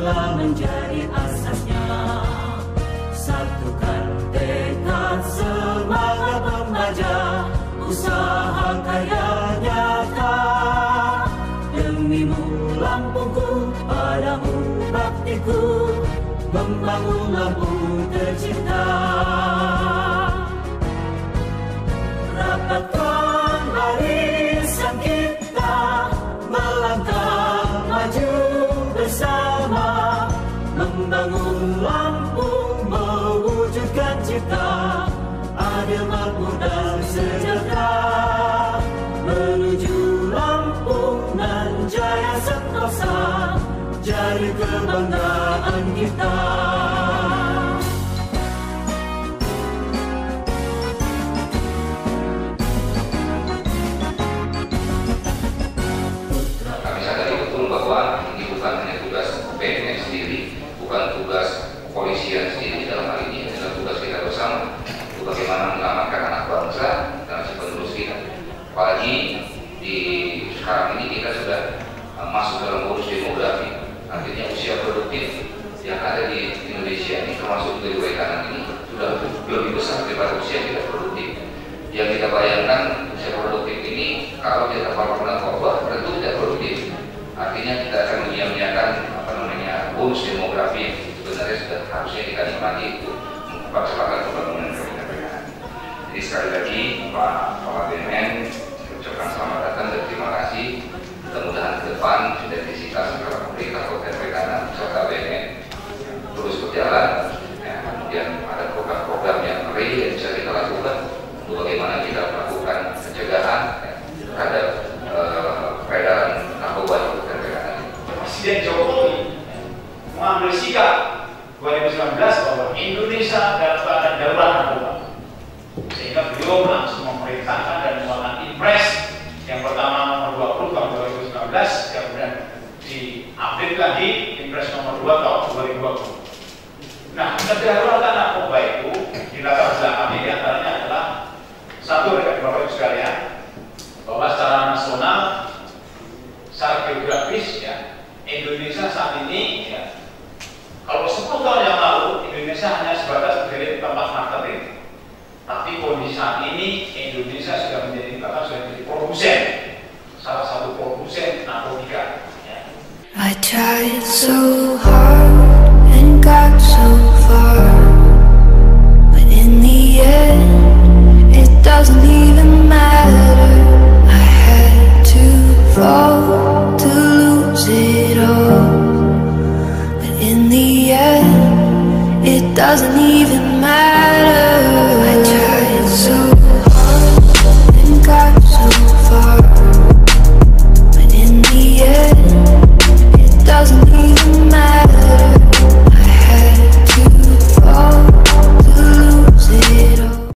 telah menjadi asasnya. Satukan tekad semangat remaja, usaha karya nyata. Demimu Lampungku, padamu baktiku, membangun Lampung tercinta. Rapatkan barisan kita, melangkah maju bersama, membangun Lampung, mewujudkan cipta adil, makmur dan sejahtera. Menuju Lampung nan jaya sentosa, jadi kebanggaan kita. Kami sadari betul bahwa ini bukan hanya tugas BNN sendiri, bukan tugas kepolisian sendiri dalam hal ini, adalah tugas kita bersama untuk bagaimana menyelamatkan anak bangsa dan si penerus kita. Apalagi di sekarang ini kita sudah masuk dalam bonus demografi, artinya usia produktif yang ada di Indonesia ini, termasuk di kanan ini, sudah lebih besar daripada usia tidak produktif. Yang kita bayangkan usia produktif ini kalau kita terpapar narkoba tentu tidak produktif. Artinya kita akan menyia-nyiakan bonus demografi yang sebenarnya sudah harusnya kita nikmati untuk mempercepat pembangunan kebinekaan. Jadi sekali lagi Pak Kepala BNN, ucapkan selamat datang dan terima kasih. Mudah-mudahan ke depan sinergisitas antara pemerintah Kabupaten Kanan serta BNN terus berjalan. Ya, kemudian ada program-program yang real yang bisa kita lakukan untuk bagaimana kita melakukan pencegahan terhadap peredaran narkoba di Kabupaten Kanan. Presiden Jokowi mengambil sikap 2019 bahwa Indonesia dalam keadaan darurat narkoba, sehingga beliau langsung memerintahkan dan mengeluarkan Impres yang pertama nomor 20 tahun 2019, kemudian diupdate lagi Impres nomor 2 tahun 2020. Nah, kedaruratan narkoba itu di latar belakangnya diantaranya adalah satu, Bapak Ibu sekalian, bahwa secara nasional, secara geografis, ya, Indonesia saat ini, ya, kalau 10 tahun yang lalu Indonesia hanya sebatas menjadi tempat marketing, tapi kondisi saat ini Indonesia sudah menjadi produsen, salah satu produsen narkotika. Ya. I tried so hard and got so far, but in the end it doesn't even matter. I had to fall to lose it all, but in the end it doesn't even